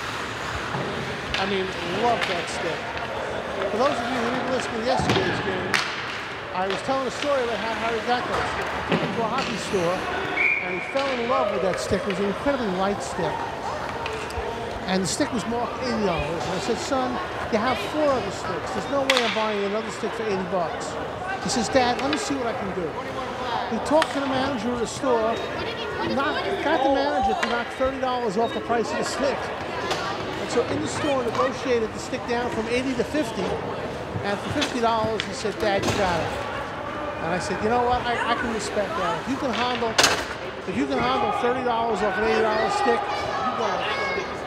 I mean, loved that stick. For those of you who didn't listen to yesterday's game, I was telling a story about how Harry got that stick. He went to a hockey store and he fell in love with that stick. It was an incredibly light stick. And the stick was marked eighty dollars. And I said, son, you have four other sticks. There's no way I'm buying another stick for eighty bucks. He says, Dad, let me see what I can do. He talked to the manager of the store. Not, got the manager to knock thirty dollars off the price of the stick. And so in the store negotiated the stick down from eighty to fifty. And for fifty dollars, he said, Dad, you got it. And I said, you know what? I, I can respect that. If you can handle, if you can handle thirty dollars off an eighty dollar stick, you got it.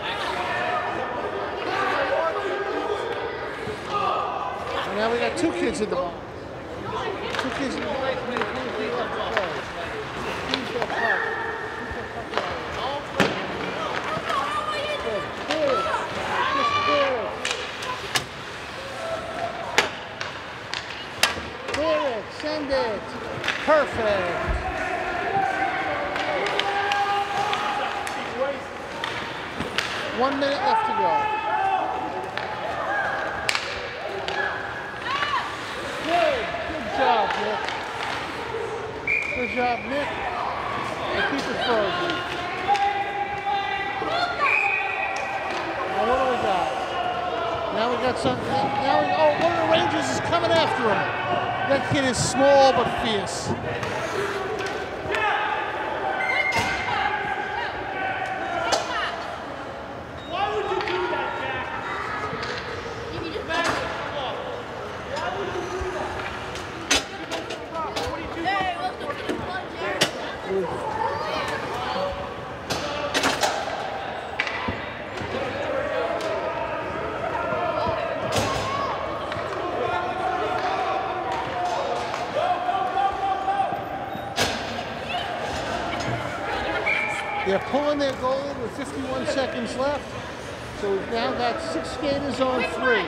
And now we got two kids in the ball. Two kids in the ball. Send it. Perfect. One minute left to go. Good. Good job, Nick. Good job, Nick. And keep it frozen. Now what do we got? Now we got something. Now we, oh, one of the Rangers is coming after him. That kid is small but fierce. Why would you do that, Jack? Why would you do that? What do you do? Hey, welcome to the fun, Jack. They're pulling their goalie with fifty-one seconds left. So we've now got six skaters on three.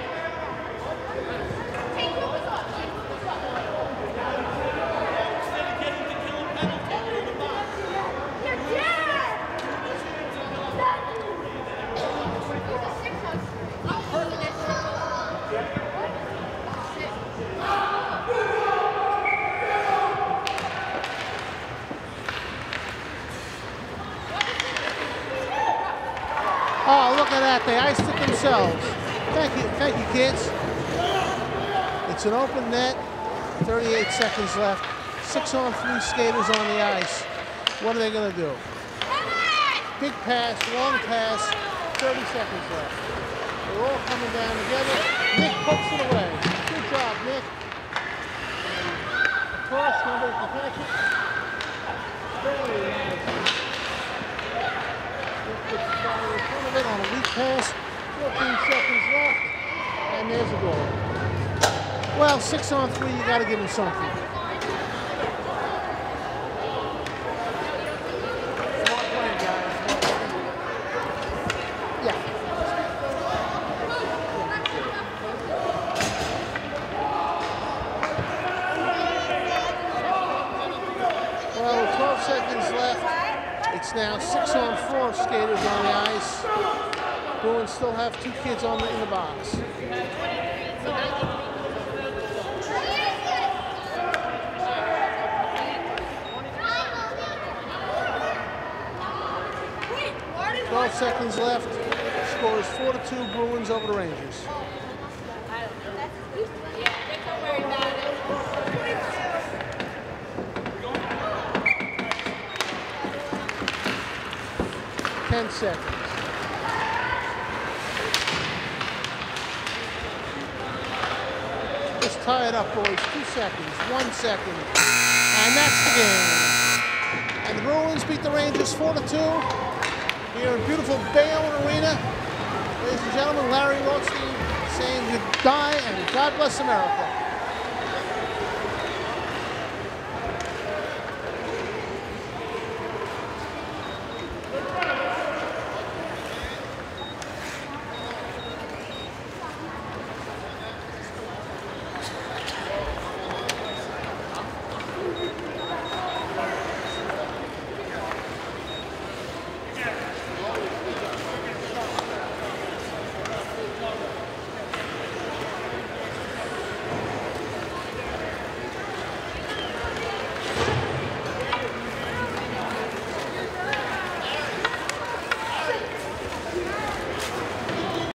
Oh, look at that. They iced it themselves. Thank you, thank you, kids. It's an open net. thirty-eight seconds left. Six on three skaters on the ice. What are they going to do? Big pass, long pass, thirty seconds left. They're all coming down together. Nick pokes it away. Good job, Nick. Across, nobody can catch it. Barely managed. In front of it on a weak pass. fourteen seconds left. And there's a goal. Well, six on three, you got to give him something. Yeah. Well, with twelve seconds left. It's now six on four skaters on the ice. Bruins still have two kids on the, in the box. twelve seconds left. Score is four to two Bruins over the Rangers. ten seconds. Just tie it up, boys. Two seconds. One second. And that's the game. And the Bruins beat the Rangers four to two here in beautiful Bayonne Arena. Ladies and gentlemen, Larry Rothstein saying goodbye and God bless America.